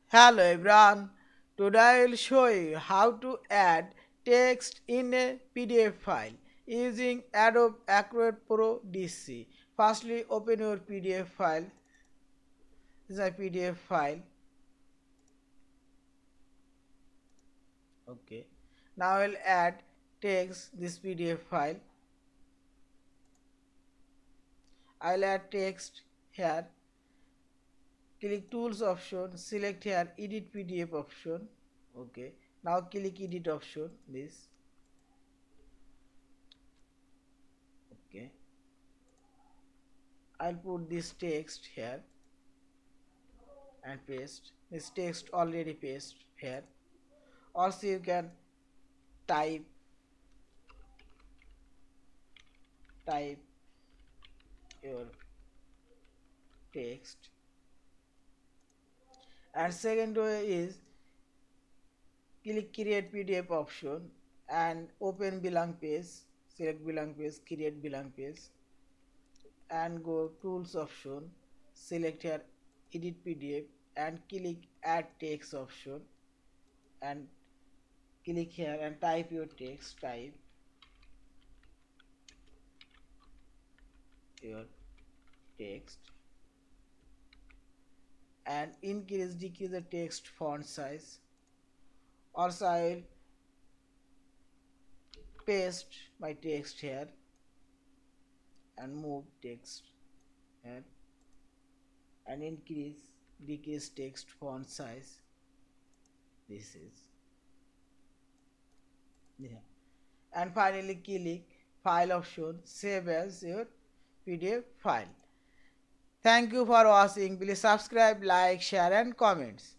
Hello everyone, today I will show you how to add text in a PDF file using Adobe Acrobat Pro DC. Firstly, open your PDF file. This is a PDF file. Okay. Now I will add text this PDF file. I will add text here. Click tools option, select here edit PDF option. Okay. Now click edit option this. Okay. I'll put this text here and paste. This text already paste here. Also you can type type your text. And second way is click create PDF option and open blank page. Select blank page, create blank page, and go tools option. Select here edit PDF and click add text option and click here and type your text. Type your text and increase decrease the text font size. Also I will paste my text here and move text here and increase decrease text font size. This is and finally click file option, save as your PDF file. Thank you for watching. Please subscribe, like, share and comments.